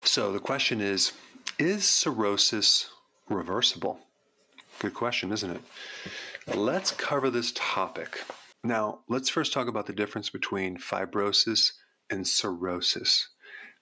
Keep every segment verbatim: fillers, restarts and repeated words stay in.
So the question is, is cirrhosis reversible? Good question, isn't it? Let's cover this topic. Now, let's first talk about the difference between fibrosis and cirrhosis.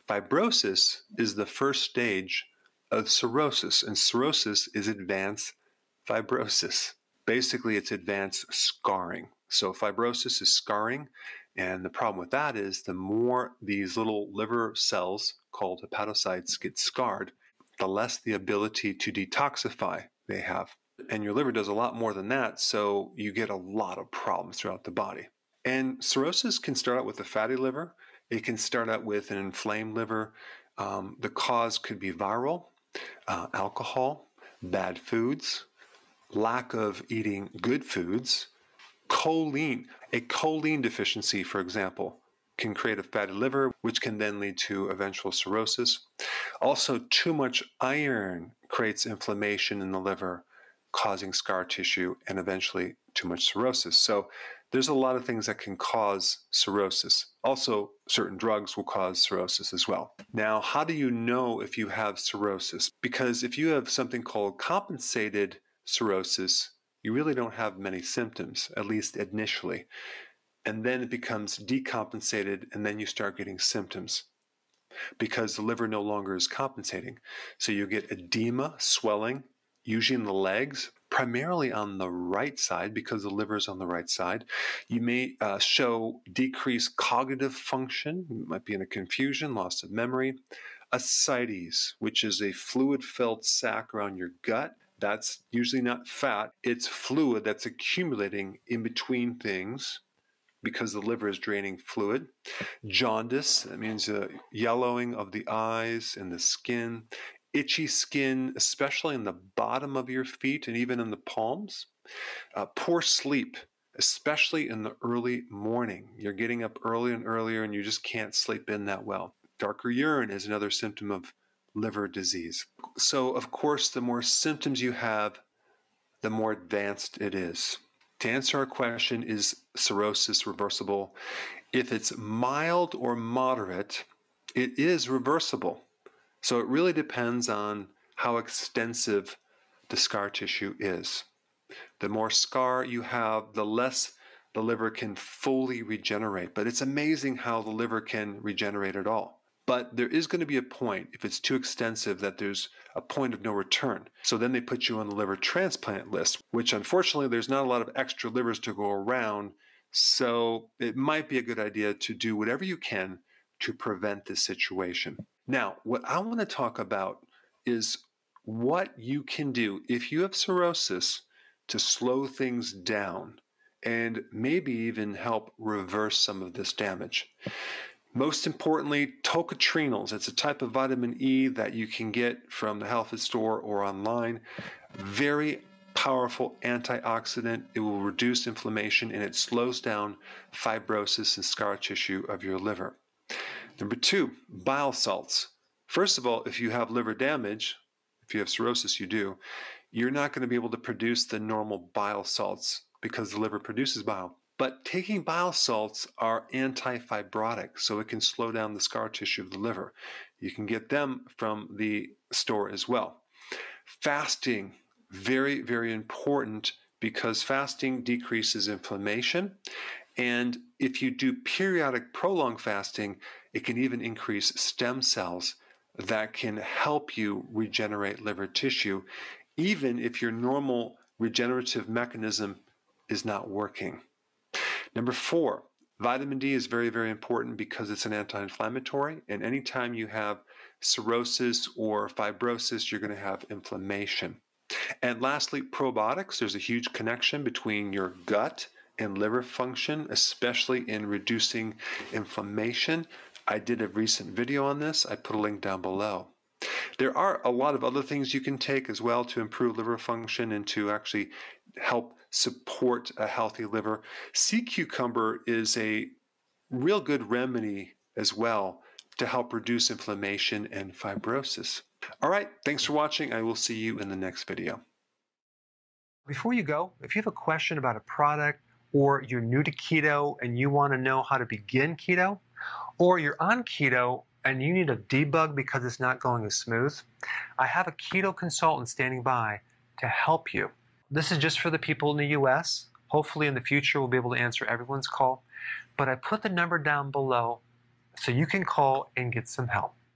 Fibrosis is the first stage of cirrhosis, and cirrhosis is advanced fibrosis. Basically, it's advanced scarring. So fibrosis is scarring, and the problem with that is the more these little liver cells called hepatocytes get scarred, the less the ability to detoxify they have. And your liver does a lot more than that, so you get a lot of problems throughout the body. And cirrhosis can start out with a fatty liver. It can start out with an inflamed liver. Um, the cause could be viral, uh, alcohol, bad foods, lack of eating good foods, choline. A choline deficiency, for example, can create a fatty liver, which can then lead to eventual cirrhosis. Also, too much iron creates inflammation in the liver, causing scar tissue and eventually too much cirrhosis. So there's a lot of things that can cause cirrhosis. Also, certain drugs will cause cirrhosis as well. Now, how do you know if you have cirrhosis? Because if you have something called compensated cirrhosis, you really don't have many symptoms, at least initially. And then it becomes decompensated, and then you start getting symptoms because the liver no longer is compensating. So you get edema, swelling, usually in the legs, primarily on the right side because the liver is on the right side. You may uh, show decreased cognitive function. You might be in a confusion, loss of memory. Ascites, which is a fluid-filled sac around your gut. That's usually not fat. It's fluid that's accumulating in between things because the liver is draining fluid. Jaundice, that means uh, yellowing of the eyes and the skin. Itchy skin, especially in the bottom of your feet and even in the palms. Uh, poor sleep, especially in the early morning. You're getting up earlier and earlier and you just can't sleep in that well. Darker urine is another symptom of liver disease. So, of course, the more symptoms you have, the more advanced it is. To answer our question, is cirrhosis reversible? If it's mild or moderate, it is reversible. So it really depends on how extensive the scar tissue is. The more scar you have, the less the liver can fully regenerate. But it's amazing how the liver can regenerate at all. But there is going to be a point, if it's too extensive, that there's a point of no return. So then they put you on the liver transplant list, which unfortunately there's not a lot of extra livers to go around. So it might be a good idea to do whatever you can to prevent this situation. Now, what I want to talk about is what you can do if you have cirrhosis to slow things down and maybe even help reverse some of this damage. Most importantly, tocotrienols. It's a type of vitamin E that you can get from the health food store or online. Very powerful antioxidant. It will reduce inflammation and it slows down fibrosis and scar tissue of your liver. Number two, bile salts. First of all, if you have liver damage, if you have cirrhosis, you do, you're not going to be able to produce the normal bile salts because the liver produces bile. But taking bile salts are anti-fibrotic, so it can slow down the scar tissue of the liver. You can get them from the store as well. Fasting, very, very important because fasting decreases inflammation. And if you do periodic prolonged fasting, it can even increase stem cells that can help you regenerate liver tissue, even if your normal regenerative mechanism is not working. Number four, vitamin D is very, very important because it's an anti-inflammatory. And anytime you have cirrhosis or fibrosis, you're going to have inflammation. And lastly, probiotics. There's a huge connection between your gut and liver function, especially in reducing inflammation. I did a recent video on this. I put a link down below. There are a lot of other things you can take as well to improve liver function and to actually help support a healthy liver. Sea cucumber is a real good remedy as well to help reduce inflammation and fibrosis. All right, thanks for watching. I will see you in the next video. Before you go, if you have a question about a product, or you're new to keto and you want to know how to begin keto, or you're on keto and you need a debug because it's not going as smooth, I have a keto consultant standing by to help you. This is just for the people in the U S. Hopefully in the future we'll be able to answer everyone's call. But I put the number down below so you can call and get some help.